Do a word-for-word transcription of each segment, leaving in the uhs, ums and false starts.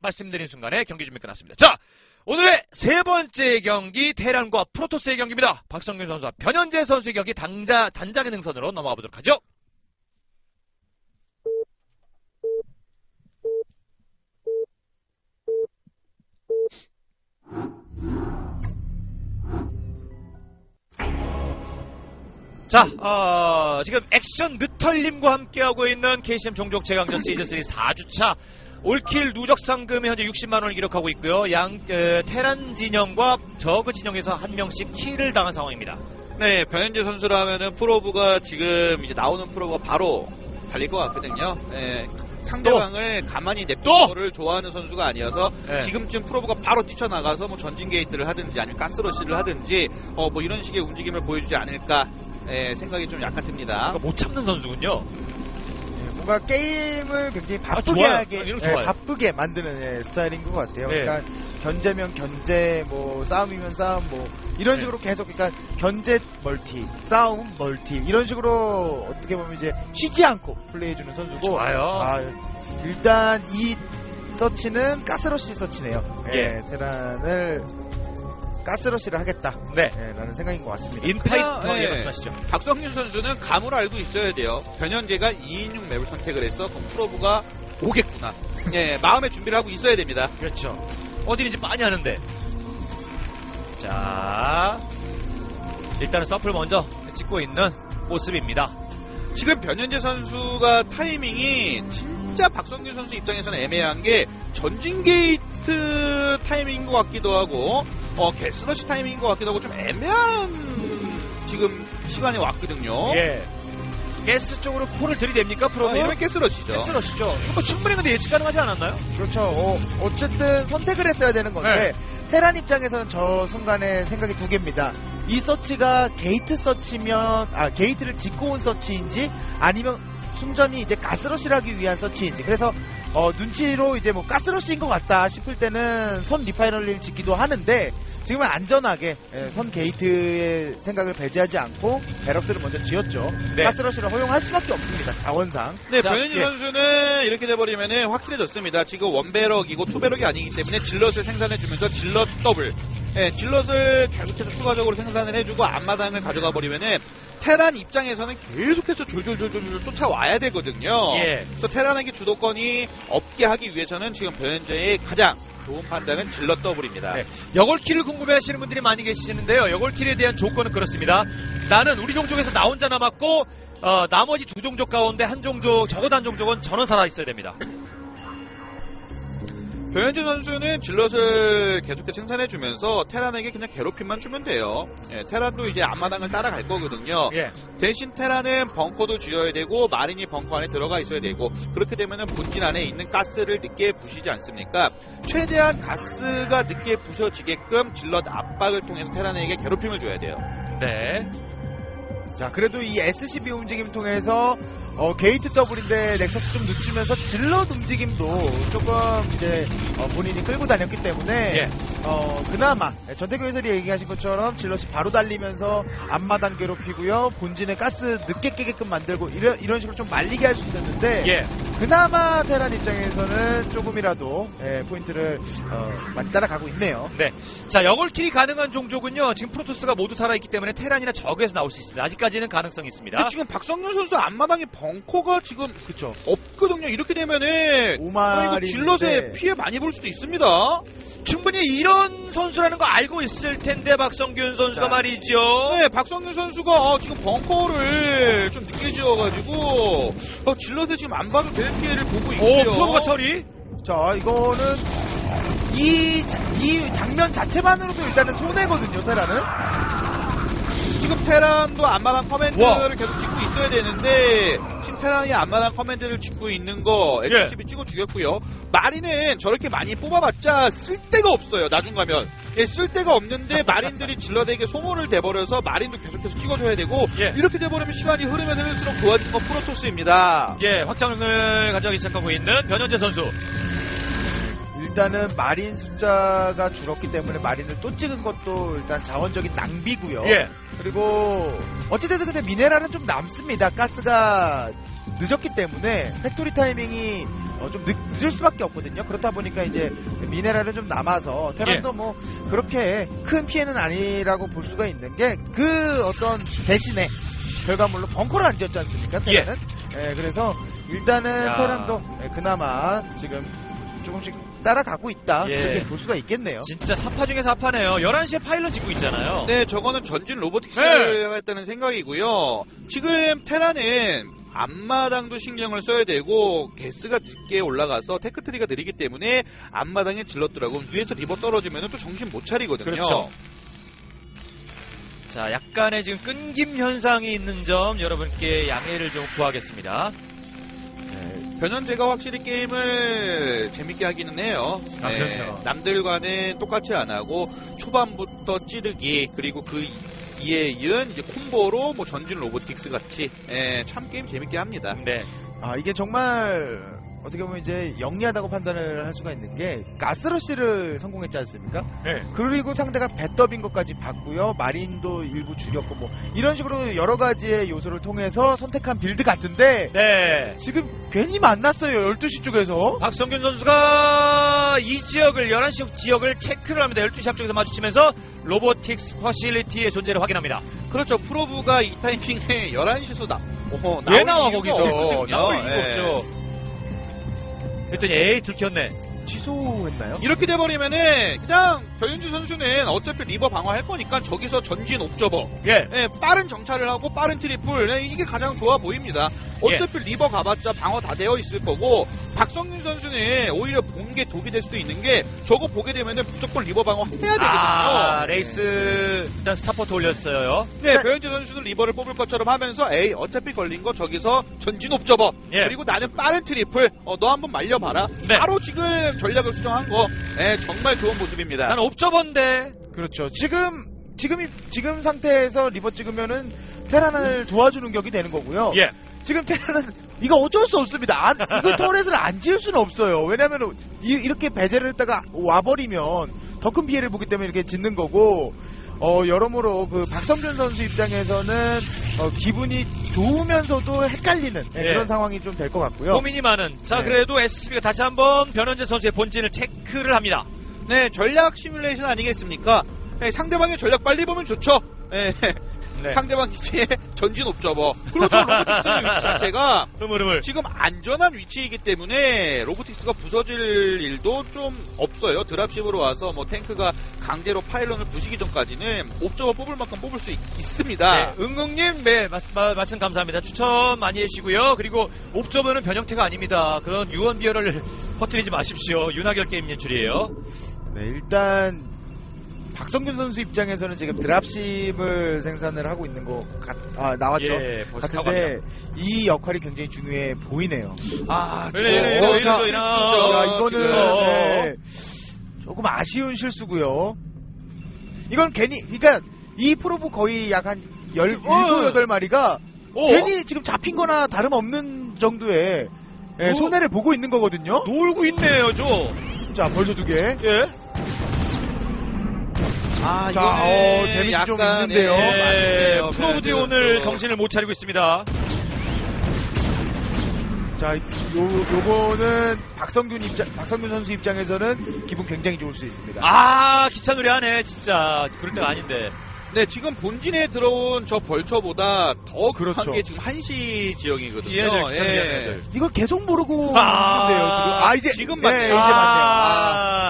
말씀드린 순간에 경기 준비 끝났습니다. 자, 오늘의 세 번째 경기 테란과 프로토스의 경기입니다. 박성균 선수와 변현재 선수의 경기 당자, 단장의 능선으로 넘어가 보도록 하죠. 자, 어, 지금 액션 느털님과 함께하고 있는 케이씨엠 종족 최강전 시즌삼 사 주차 올킬 누적 상금이 현재 육십만 원을 기록하고 있고요. 양 에, 테란 진영과 저그 진영에서 한 명씩 킬을 당한 상황입니다. 네, 변현재 선수라면은 프로브가 지금 이제 나오는 프로브가 바로 달릴 것 같거든요. 네, 상대방을 또! 가만히 냅두는 거를 좋아하는 선수가 아니어서 네. 지금쯤 프로브가 바로 뛰쳐나가서 뭐 전진 게이트를 하든지 아니면 가스러시를 하든지 어, 뭐 이런 식의 움직임을 보여주지 않을까 네, 생각이 좀 약간 듭니다. 못 참는 선수군요. 네, 뭔가 게임을 굉장히 바쁘게 아, 하게, 네, 바쁘게 만드는 네, 스타일인 것 같아요. 네. 그러니까 견제면 견제, 뭐 싸움이면 싸움, 뭐 이런 네. 식으로 계속 그러니까 견제 멀티, 싸움 멀티 이런 식으로 어떻게 보면 이제 쉬지 않고 플레이해주는 선수고. 좋아요. 아, 일단 이 서치는 가스러시 서치네요. 예. 네, 테란을 가스러시를 하겠다. 네. 네, 라는 생각인 것 같습니다. 인파이터 네. 예, 말씀하시죠. 박성균 선수는 감을 알고 있어야 돼요. 변현재가 이인육 맵을 선택을 했어. 그럼 프로브가 오겠구나. 예, 마음의 준비를 하고 있어야 됩니다. 그렇죠. 어디인지 빤히 하는데. 자, 일단은 서플 먼저 찍고 있는 모습입니다. 지금 변현재 선수가 타이밍이 진짜 박성균 선수 입장에서는 애매한 게 전진 게이트 타이밍인 것 같기도 하고 어, 게스러시 타이밍인 것 같기도 하고 좀 애매한 지금 시간이 왔거든요. 예. 가스 쪽으로 폴을 들이댑니까? 프로브? 어, 이러면 가스러시죠. 가스러시죠. 이거 충분히 근데 예측 가능하지 않았나요? 그렇죠. 어, 어쨌든 선택을 했어야 되는 건데 네. 테란 입장에서는 저 순간에 생각이 두 개입니다. 이 서치가 게이트 서치면 아 게이트를 짓고 온 서치인지 아니면 순전히 이제 가스러시를 하기 위한 서치인지. 그래서 어, 눈치로 이제 뭐 가스러시인 것 같다 싶을 때는 선 리파이너리를 짓기도 하는데 지금은 안전하게 예, 선 게이트의 생각을 배제하지 않고 베럭스를 먼저 지었죠. 네. 가스러시를 허용할 수밖에 없습니다. 자원상. 네, 자, 변현재 예. 선수는 이렇게 돼버리면은 확실해졌습니다. 지금 원베럭이고 투베럭이 아니기 때문에 질럿을 생산해주면서 질럿 더블. 예, 질럿을 계속해서 추가적으로 생산을 해주고 앞마당을 가져가 버리면은 테란 입장에서는 계속해서 졸졸졸졸 쫓아와야 되거든요. 예. 그래서 테란에게 주도권이 없게 하기 위해서는 지금 변현재의 가장 좋은 판단은 질럿 더블입니다. 네. 여골킬을 궁금해하시는 분들이 많이 계시는데요. 여골킬에 대한 조건은 그렇습니다. 나는 우리 종족에서 나 혼자 남았고 어, 나머지 두 종족 가운데 한 종족, 적어도 한 종족은 전원 살아 있어야 됩니다. 변현재 선수는 질럿을 계속해서 생산해주면서 테란에게 그냥 괴롭힘만 주면 돼요. 예, 테란도 이제 앞마당을 따라갈 거거든요. 예. 대신 테란은 벙커도 지어야 되고 마린이 벙커 안에 들어가 있어야 되고 그렇게 되면은 본진 안에 있는 가스를 늦게 부시지 않습니까? 최대한 가스가 늦게 부셔지게끔 질럿 압박을 통해서 테란에게 괴롭힘을 줘야 돼요. 네. 자, 그래도 이 에스씨비 움직임 통해서 어, 게이트 더블인데 넥서스 좀 늦추면서 질럿 움직임도 조금 이제 어, 본인이 끌고 다녔기 때문에 예. 어, 그나마 전태규 해설이 얘기하신 것처럼 질럿이 바로 달리면서 앞마당 괴롭히고요. 본진에 가스 늦게 깨게끔 만들고 이런, 이런 식으로 좀 말리게 할 수 있었는데 예. 그나마 테란 입장에서는 조금이라도 예, 포인트를 어, 많이 따라가고 있네요. 네. 자, 여골킬이 가능한 종족은요. 지금 프로토스가 모두 살아있기 때문에 테란이나 적에서 나올 수 있습니다. 아직까지는 가능성이 있습니다. 근데 지금 박성균 선수 앞마당에 벙커가 지금 그쵸. 없거든요. 이렇게 되면은 오마리 질럿에 피해 많이 볼 수도 있습니다. 충분히 이런 선수라는 거 알고 있을 텐데 박성균 선수가 자. 말이죠. 네, 박성균 선수가 어, 지금 벙커를 좀 늦게 지어가지고 어, 질럿에 지금 안 봐도 될 피해를 보고 오, 있고요. 프로브가 처리. 자, 이거는 이, 자, 이 장면 자체만으로도 일단은 손해거든요, 테라는. 지금 테란도 앞마당 커맨드를 와. 계속 짓고 있어야 되는데 지금 테란이 앞마당 커맨드를 짓고 있는 거 에스씨비 예. 찍어 주겠고요. 마린은 저렇게 많이 뽑아봤자 쓸데가 없어요. 나중 가면 예, 쓸데가 없는데 마린들이 질럿에게 소모를 돼버려서 마린도 계속해서 찍어줘야 되고 예. 이렇게 돼버리면 시간이 흐르면 흐를수록 좋아진 건 프로토스입니다. 예, 확장을 가져가기 시작하고 있는 변현재 선수. 일단은 마린 숫자가 줄었기 때문에 마린을 또 찍은 것도 일단 자원적인 낭비고요. 예. 그리고 어찌됐든 근데 미네랄은 좀 남습니다. 가스가 늦었기 때문에 팩토리 타이밍이 어, 좀 늦, 늦을 수밖에 없거든요. 그렇다 보니까 이제 미네랄은 좀 남아서 테란도 예. 뭐 그렇게 큰 피해는 아니라고 볼 수가 있는 게 그 어떤 대신에 결과물로 벙커를 안 지었지 않습니까? 테란은. 예. 예, 그래서 일단은 야. 테란도 예, 그나마 지금 조금씩 따라가고 있다. 예. 이렇게 볼 수가 있겠네요. 진짜 사파 중에 사파네요. 열한 시에 파일럿 짓고 있잖아요. 네, 저거는 전진 로보틱스를 했다는 생각이고요. 지금 테라는 앞마당도 신경을 써야 되고 게스가 늦게 올라가서 테크트리가 느리기 때문에 앞마당에 질렀더라고 위에서 리버 떨어지면 또 정신 못 차리거든요. 그렇죠. 자, 약간의 지금 끊김 현상이 있는 점 여러분께 양해를 좀 구하겠습니다. 네, 변현재가 확실히 게임을 재밌게 하기는 해요. 아, 네, 그럼요. 남들과는 똑같이 안 하고 초반부터 찌르기 그리고 그 이에 이은 이제 콤보로 뭐 전진 로보틱스 같이 예, 참 게임 재밌게 합니다. 네. 아, 이게 정말 어떻게 보면 이제 영리하다고 판단을 할 수가 있는 게 가스러시를 성공했지 않습니까? 네. 그리고 상대가 배더빈 것까지 봤고요. 마린도 일부 줄였고 뭐 이런 식으로 여러 가지의 요소를 통해서 선택한 빌드 같은데 네. 지금 괜히 만났어요. 열두 시 쪽에서. 박성균 선수가 이 지역을 열한 시 지역을 체크를 합니다. 열두 시 앞쪽에서 마주치면서 로보틱스 퍼실리티의 존재를 확인합니다. 그렇죠. 프로브가 이 타이밍에 열한 시에서 나, 어, 왜 나올 나와 이유가 거기서? 없거든요. 나올 이유가 예. 없죠. 그랬더니 에이 들켰네. 취소했나요? 이렇게 돼버리면은 그냥 변현주 선수는 어차피 리버 방어할 거니까 저기서 전진 옵저버 예. 예, 빠른 정찰을 하고 빠른 트리플 예, 이게 가장 좋아 보입니다. 어차피 리버 가봤자 방어 다 되어 있을 거고 박성균 선수는 오히려 본 게 독이 될 수도 있는 게 저거 보게 되면은 무조건 리버 방어 해야 되거든요. 아, 레이스 일단 스타포트 올렸어요. 네, 변현주 선수는 리버를 뽑을 것처럼 하면서 에이 어차피 걸린 거 저기서 전진 옵저버 예. 그리고 나는 빠른 트리플 어, 너 한번 말려봐라. 네. 바로 지금 전략을 수정한 거 예, 정말 좋은 모습입니다. 난 옵저버인데. 그렇죠. 지금 지금 지금 상태에서 리버 찍으면은 테란을 도와주는 격이 되는 거고요. 예. 지금 테란은 이거 어쩔 수 없습니다. 안, 이거 터렛을 안 지을 수는 없어요. 왜냐하면 이, 이렇게 배제를 했다가 와버리면 더 큰 피해를 보기 때문에 이렇게 짓는 거고 어, 여러모로 그 박성준 선수 입장에서는 어, 기분이 좋으면서도 헷갈리는 네, 예. 그런 상황이 좀 될 것 같고요. 고민이 많은. 자, 네. 그래도 에스씨비가 다시 한번 변현재 선수의 본진을 체크를 합니다. 네, 전략 시뮬레이션 아니겠습니까? 네, 상대방의 전략 빨리 보면 좋죠. 네. 네. 상대방 기지에 전진 옵저버. 그렇죠. 로보틱스의 위치 자체가 흐물흐물. 지금 안전한 위치이기 때문에 로보틱스가 부서질 일도 좀 없어요. 드랍십으로 와서 뭐 탱크가 강제로 파일런을 부시기 전까지는 옵저버 뽑을 만큼 뽑을 수 있, 있습니다. 네, 응응님, 네, 말씀, 마, 말씀 감사합니다. 추천 많이 해주시고요. 그리고 옵저버는 변형태가 아닙니다. 그런 유언비어를 퍼뜨리지 마십시오. 윤하결 게임 연출이에요. 네, 일단 박성균 선수 입장에서는 지금 드랍십을 생산을 하고 있는 거 같, 아, 나왔죠. 예, 벌써 타고 같은데 갑니다. 이 역할이 굉장히 중요해 보이네요. 아, 이래, 이래, 이래, 어, 이래, 자, 이래, 이래. 야, 실수죠, 이거는 지금. 네, 조금 아쉬운 실수고요. 이건 괜히, 그러니까 이 프로브 거의 약 한 열일곱, 여덟 마리가 어? 괜히 지금 잡힌 거나 다름없는 정도의 예, 어? 손해를 보고 있는 거거든요. 놀고 있네요, 저. 자, 벌써 두 개. 예. 아, 자, 이거는 어, 데미지 좀 약간, 있는데요. 예, 예, 맞네요. 프로브디 네, 오늘 그렇죠. 정신을 못 차리고 있습니다. 자, 요, 요거는 박성균 입장, 박성균 선수 입장에서는 기분 굉장히 좋을 수 있습니다. 아, 기차 놀이 하네, 진짜. 그럴 때가 아닌데. 네, 지금 본진에 들어온 저 벌처보다 더 그렇죠. 급한 게 지금 한시 지역이거든요. 이 애들 기차 놀이 예. 하는 애들. 이거 계속 모르고 아, 있는데요, 지금. 아, 이제, 지금 네, 맞네요. 이제 맞네요. 아, 아,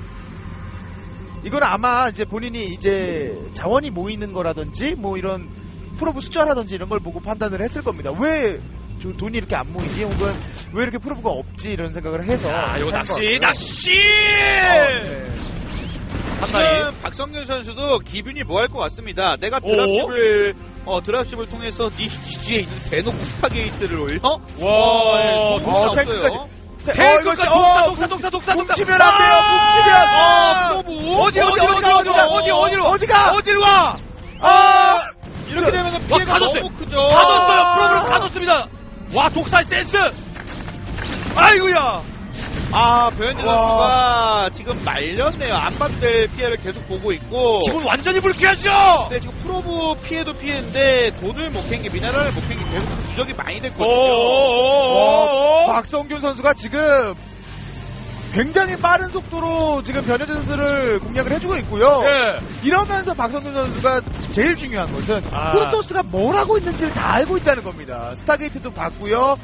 이건 아마 이제 본인이 이제 자원이 모이는 거라든지, 뭐 이런 프로브 숫자라든지 이런 걸 보고 판단을 했을 겁니다. 왜 저 돈이 이렇게 안 모이지? 혹은 왜 이렇게 프로브가 없지? 이런 생각을 해서. 야, 이거 찾은 것 낚시, 같고요. 낚시! 어, 네. 한 마리. 지금 박성균 선수도 기분이 뭐 할 것 같습니다. 내가 드랍십을 어, 드랍십을 통해서 네 기지에 있는 대놓고 스타게이트를 올려? 와, 어, 어, 탱크까지. 탱크까지 어, 독사 독사 독사 독사 독사 뭉치면 안 돼요, 아, 뭉치면. 프로브 어디, 어디, 어디가, 어디가, 어디 어디로 어디가? 어디로 가? 아! 이렇게 되면 피해가 가뒀어요. 너무 크죠. 가뒀어요. 프로그램 가뒀습니다. 와, 독살 센스. 아이고야. 아, 배현진 선수가 지금 말렸네요. 안 봐도 될 피해를 계속 보고 있고. 기분 완전히 불쾌하죠? 네, 지금 프로브 피해도 피해인데 돈을 못 캔 게, 미네랄을 못 캔 게 계속 누적이 많이 됐거든요. 와, 박성균 선수가 지금 굉장히 빠른 속도로 지금 변현재 선수를 공략을 해주고 있고요. 예. 이러면서 박성균 선수가 제일 중요한 것은 아. 프로토스가 뭘 하고 있는지를 다 알고 있다는 겁니다. 스타게이트도 봤고요.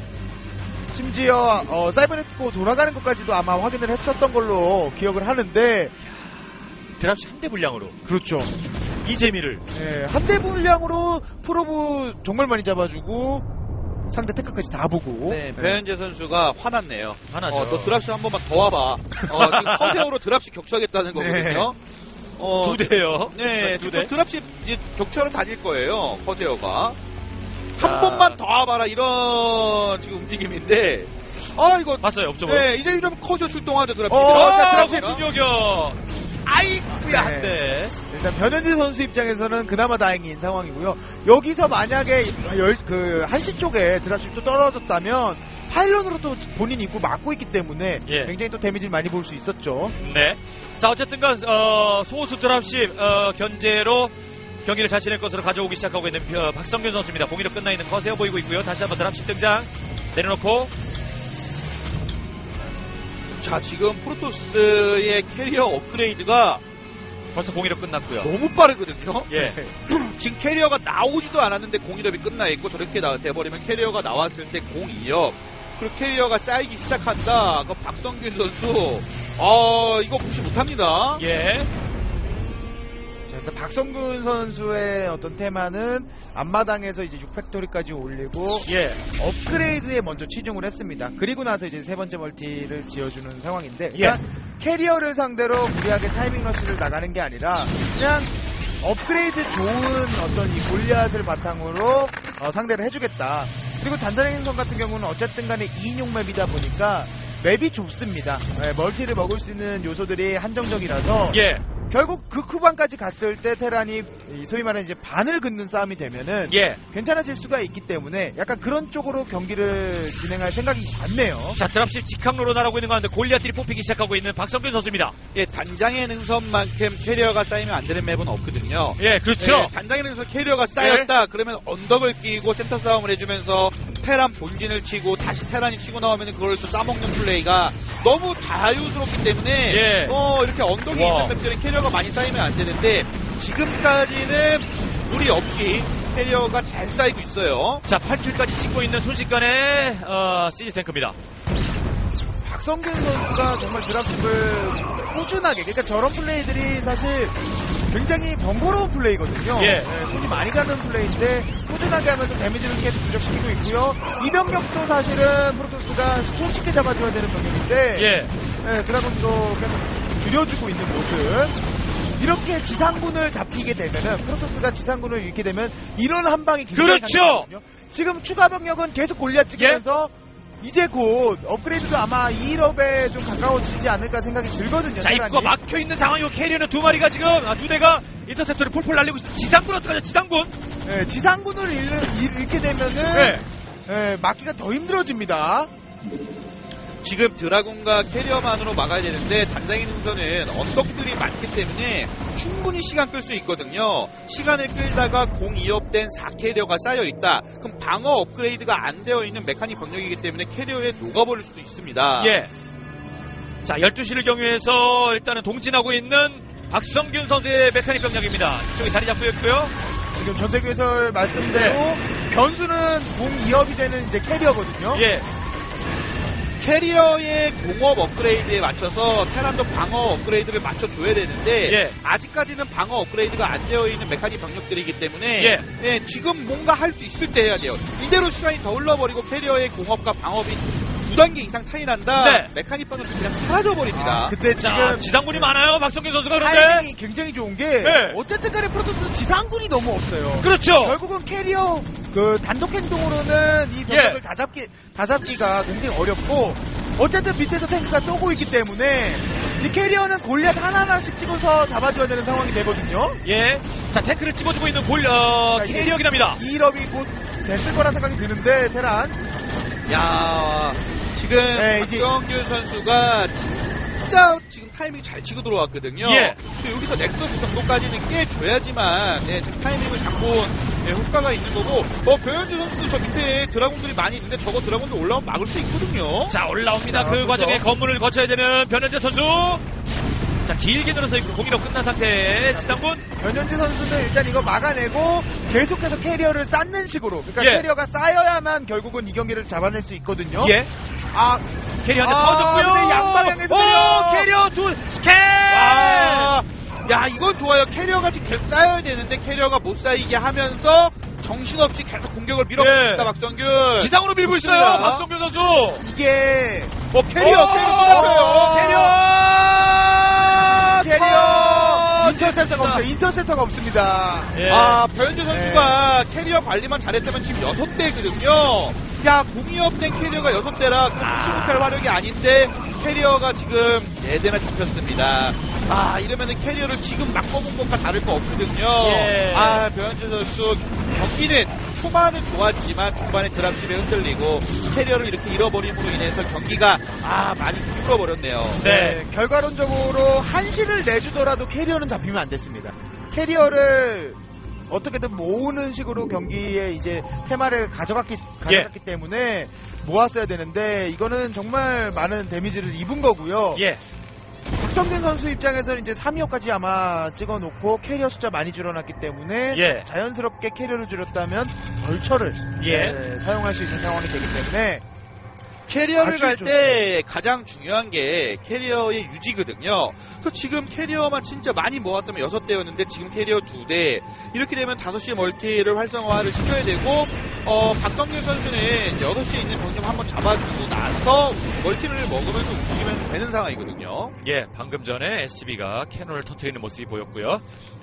심지어 어, 사이버네티코 돌아가는 것까지도 아마 확인을 했었던 걸로 기억을 하는데 드랍시 한 대 분량으로. 그렇죠. 이 재미를. 예, 한 대 분량으로 프로브 정말 많이 잡아주고 상대 테크까지 다 보고. 네, 배현재 선수가 화났네요. 화나죠. 어, 너 드랍시 한 번만 더 와봐. 어, 지금 커세어로 드랍시 격추하겠다는 거거든요. 어, 두 대요. 네, 두 지금 대. 드랍시 이제 격추하러 다닐 거예요. 커세어가. 자. 한 번만 더 와봐라, 이런 지금 움직임인데. 아, 이거. 봤어요, 업적을. 네, 이제 이러면 커세어 출동하죠, 드랍시. 어, 자, 드랍시 드랍시. 공격이요. 아이쿠야, 한 대. 일단 변현진 선수 입장에서는 그나마 다행인 상황이고요. 여기서 만약에 열, 그 한시 쪽에 드랍십도 떨어졌다면 파일런으로 또 본인 입구 막고 있기 때문에 예. 굉장히 또 데미지를 많이 볼 수 있었죠. 네. 자, 어쨌든간 어, 소수 드랍십 어, 견제로 경기를 자신의 것으로 가져오기 시작하고 있는 어, 박성균 선수입니다. 공이로 끝나 있는 커세어 보이고 있고요. 다시 한번 드랍십 등장. 내려놓고. 자, 지금 프로토스의 캐리어 업그레이드가 벌써 공이로 끝났고요. 너무 빠르거든요. 예. 지금 캐리어가 나오지도 않았는데 공일업이 끝나 있고, 저렇게 나, 돼버리면 캐리어가 나왔을 때 공이업, 그리고 캐리어가 쌓이기 시작한다. 그 박성균 선수, 어, 이거 무시 못합니다. 예. 자, 일단 박성균 선수의 어떤 테마는 앞마당에서 이제 육 팩토리까지 올리고 예. 업그레이드에 먼저 치중을 했습니다. 그리고 나서 이제 세 번째 멀티를 지어주는 상황인데, 예. 그러니까 캐리어를 상대로 무리하게 타이밍 러시를 나가는 게 아니라 그냥 업그레이드 좋은 어떤 이 골리앗을 바탕으로 어, 상대를 해주겠다. 그리고 단자랭 행성 같은 경우는 어쨌든 간에 이 인용 맵이다 보니까 맵이 좁습니다. 네, 멀티를 먹을 수 있는 요소들이 한정적이라서 예. 결국 그 후반까지 갔을 때 테란이 소위 말하는 이제 반을 긋는 싸움이 되면은 예. 괜찮아질 수가 있기 때문에 약간 그런 쪽으로 경기를 진행할 생각이 같네요. 자, 드랍십 직항로로 날아오고 있는 가운데 골리앗들이 뽑히기 시작하고 있는 박성균 선수입니다. 예, 단장의 능선만큼 캐리어가 쌓이면 안 되는 맵은 없거든요. 예, 그렇죠. 예, 단장의 능선 캐리어가 쌓였다, 그러면 언덕을 끼고 센터 싸움을 해주면서 테란 본진을 치고 다시 테란이 치고 나오면 그걸 또 싸먹는 플레이가 너무 자유스럽기 때문에 예. 어, 이렇게 언덕이 와. 있는 맵들은 캐리어가 많이 쌓이면 안 되는데, 지금까지는 무리 없이 캐리어가 잘 쌓이고 있어요. 자, 팔 킬까지 찍고 있는 순식간에 어, 시즈 탱크입니다. 박성균 선수가 정말 드랍십을 꾸준하게, 그러니까 저런 플레이들이 사실 굉장히 번거로운 플레이거든요. 예. 네, 손이 많이 가는 플레이인데 꾸준하게 하면서 데미지를 계속 누적시키고 있고요. 이 병력도 사실은 프로토스가 손쉽게 잡아줘야 되는 병력인데 예. 네, 드라곤도 계속 줄여주고 있는 모습. 이렇게 지상군을 잡히게 되면은, 프로토스가 지상군을 잃게 되면 이런 한 방이 굉장히 그렇죠. 강하거든요. 지금 추가 병력은 계속 골리앗 찍으면서 이제 곧 업그레이드도 아마 이일업에 좀 가까워지지 않을까 생각이 들거든요. 자, 테란이. 입구가 막혀있는 상황이고 캐리어는 두 마리가 지금 아, 두 대가 인터셉터를 폴폴 날리고 있습니다. 지상군 어떡하죠? 지상군? 네, 지상군을 잃는, 잃- 잃게 되면은 네. 네, 막기가 더 힘들어집니다. 지금 드라군과 캐리어만으로 막아야 되는데, 단장의 능선은 언덕들이 많기 때문에 충분히 시간 끌 수 있거든요. 시간을 끌다가 공이업된 사 캐리어가 쌓여있다. 그럼 방어 업그레이드가 안 되어 있는 메카닉 병력이기 때문에 캐리어에 녹아버릴 수도 있습니다. 예. 자, 열두 시를 경유해서 일단은 동진하고 있는 박성균 선수의 메카닉 병력입니다. 이쪽에 자리 잡고 있고요. 지금 전태규 해설 말씀대로 네. 변수는 공이업이 되는 이제 캐리어거든요. 예. 캐리어의 공업 업그레이드에 맞춰서 테란도 방어 업그레이드를 맞춰줘야 되는데, 예. 아직까지는 방어 업그레이드가 안 되어 있는 메카닉 병력들이기 때문에 예. 네, 지금 뭔가 할 수 있을 때 해야 돼요. 이대로 시간이 더 흘러버리고 캐리어의 공업과 방업이 두 단계 이상 차이 난다. 네. 메카닉 병력도 그냥 사라져버립니다. 아, 근데 자, 지금 지상군이 많아요. 박성균 선수가 그런데. 타이밍이 굉장히 좋은 게 네. 어쨌든 간에 프로토스 지상군이 너무 없어요. 그렇죠. 결국은 캐리어 그 단독 행동으로는 이 병력을 예. 다 잡기 다 잡기가 굉장히 어렵고, 어쨌든 밑에서 탱크가 쏘고 있기 때문에 이 캐리어는 골리앗 하나하나씩 찍어서 잡아줘야 되는 상황이 되거든요. 예. 자, 탱크를 찝어주고 있는 골, 어, 자, 이게 캐리어기랍니다. 이일업이 곧 됐을 거라 생각이 드는데 테란 야, 지금 지금 네, 이제- 박성균 선수가 진짜 지금 타이밍 잘 치고 들어왔거든요. 예. 또 여기서 넥서스 정도까지는 깨줘야지만 네, 지금 타이밍을 잡고 네, 효과가 있는 거고 어, 변현주 선수도 저 밑에 드라군들이 많이 있는데 저거 드라군들 올라오면 막을 수 있거든요. 자, 올라옵니다. 아, 그 그렇죠. 과정에 건물을 거쳐야 되는 변현재 선수. 자, 길게 늘어서 있고 공이로 끝난 상태. 지상군. 변현재 선수는 일단 이거 막아내고 계속해서 캐리어를 쌓는 식으로. 그러니까 예. 캐리어가 쌓여야만 결국은 이 경기를 잡아낼 수 있거든요. 예. 아, 캐리어한테 아, 터졌고요. 근데 양방향에서 오, 때려. 캐리어 두 스캔. 아, 야 이건 좋아요. 캐리어가 지금 계속 쌓여야 되는데 캐리어가 못 쌓이게 하면서 정신없이 계속 공격을 밀어붙입니다. 예. 박성균. 지상으로 밀고 있어요. 좋습니다. 박성균 선수. 이게 어, 캐리어, 오, 캐리어, 캐리어, 캐리어 캐리어. 인터셉터가 없어요. 인터셉터가 없습니다. 예. 아, 변현재 선수가 캐리어 관리만 잘했다면 지금 여섯 대거든요. 야, 공이업된 캐리어가 여섯 대라 그럼 무시 못할 화력이 아닌데 캐리어가 지금 네 대나 잡혔습니다. 아, 이러면은 캐리어를 지금 막 뽑은 것과 다를 거 없거든요. 예. 아, 변현재 선수 경기는 초반은 좋았지만 중반에 드랍십에 흔들리고 캐리어를 이렇게 잃어버림으로 인해서 경기가 아, 많이 힘들어버렸네요. 네. 네, 결과론적으로 한시를 내주더라도 캐리어는 잡히면 안 됐습니다. 캐리어를 어떻게든 모으는 식으로 경기에 이제 테마를 가져갔기, 가져갔기 때문에 모았어야 되는데 이거는 정말 많은 데미지를 입은 거고요. 예. 박성균 선수 입장에서는 이제 삼 위호까지 아마 찍어놓고 캐리어 숫자 많이 줄어났기 때문에 예. 자연스럽게 캐리어를 줄였다면 벌처를 예. 네, 사용할 수 있는 상황이 되기 때문에 캐리어를 아주 갈 좋죠. 때 가장 중요한 게 캐리어의 유지거든요. 그래서 지금 캐리어만 진짜 많이 모았다면 여섯 대였는데 지금 캐리어 두 대. 이렇게 되면 다섯 시 멀티를 활성화를 시켜야 되고, 어, 박성균 선수는 이제 여섯 시에 있는 병력 한번 잡아주고 나서 멀티를 먹으면서 움직이면 되는 상황이거든요. 예, 방금 전에 에스비가 캐논을 터뜨리는 모습이 보였고요.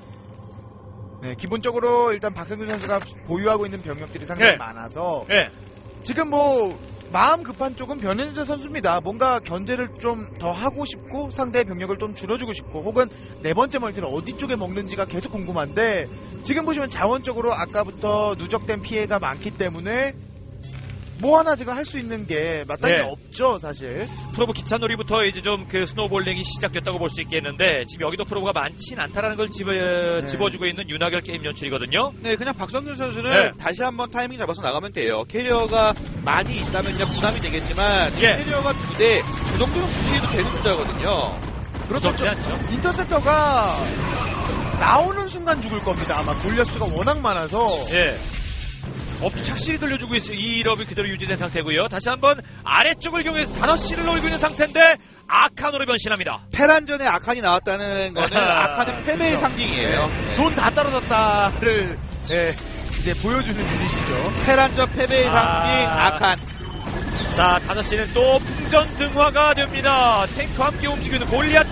네, 기본적으로 일단 박성균 선수가 보유하고 있는 병력들이 상당히 예. 많아서 예. 지금 뭐 마음 급한 쪽은 변현재 선수입니다. 뭔가 견제를 좀 더 하고 싶고 상대의 병력을 좀 줄여주고 싶고 혹은 네 번째 멀티를 어디 쪽에 먹는지가 계속 궁금한데 지금 보시면 자원적으로 아까부터 누적된 피해가 많기 때문에 뭐 하나 지금 할 수 있는 게 마땅히 네. 없죠 사실. 프로브 기차놀이부터 이제 좀 그 스노우볼링이 시작됐다고 볼 수 있겠는데 지금 여기도 프로브가 많진 않다라는 걸 집어, 네. 집어주고 있는 윤하결 게임 연출이거든요. 네, 그냥 박성균 선수는 네. 다시 한번 타이밍 잡아서 나가면 돼요. 캐리어가 많이 있다면 그냥 부담이 되겠지만 예. 캐리어가 두 대, 그 정도면 무시해도 되는 숫자거든요. 그렇죠. 무섭지 않죠? 인터셉터가 나오는 순간 죽을 겁니다. 아마 골리앗수가 워낙 많아서. 예. 업 착실히 돌려주고 있어요. 이 일업이 그대로 유지된 상태고요. 다시 한번 아래쪽을 이용해서 다섯 시를 노리고 있는 상태인데 아칸으로 변신합니다. 테란전에 아칸이 나왔다는 거는 아칸의 패배의 그렇죠. 상징이에요. 네. 돈 다 떨어졌다를 예, 이제 보여주는 유닛이죠. 테란전 패배의 아. 상징 아칸. 자, 다섯 시는 또 풍전 등화가 됩니다. 탱크와 함께 움직이는 골리앗들,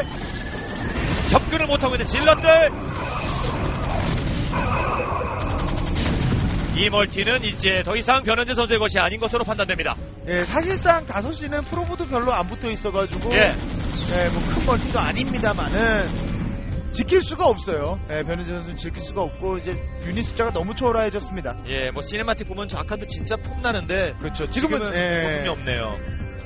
접근을 못하고 있는 질럿들. 이 멀티는 이제 더 이상 변현재 선수의 것이 아닌 것으로 판단됩니다. 예, 사실상 다섯 시는 프로브도 별로 안 붙어 있어가지고 예. 예, 뭐 큰 멀티도 아닙니다만은 지킬 수가 없어요. 예, 변현재 선수는 지킬 수가 없고 이제 유닛 숫자가 너무 초라해졌습니다. 예, 뭐 시네마틱 보면 저 아칸도 진짜 폼나는데 그렇죠. 지금은, 지금은 예, 폼이 없네요.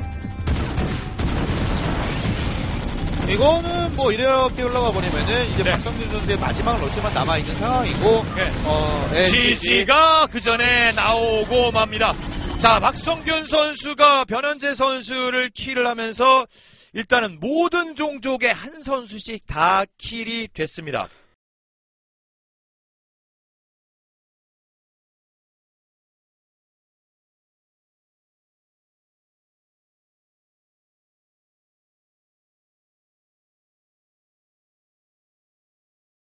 이거는 뭐 이렇게 올라가 버리면은 이제 네. 박성균 선수의 마지막 러시만 남아 있는 상황이고, 네. 어, 예, 지지가 그 전에 나오고 맙니다. 자, 박성균 선수가 변현재 선수를 킬을 하면서 일단은 모든 종족의 한 선수씩 다 킬이 됐습니다.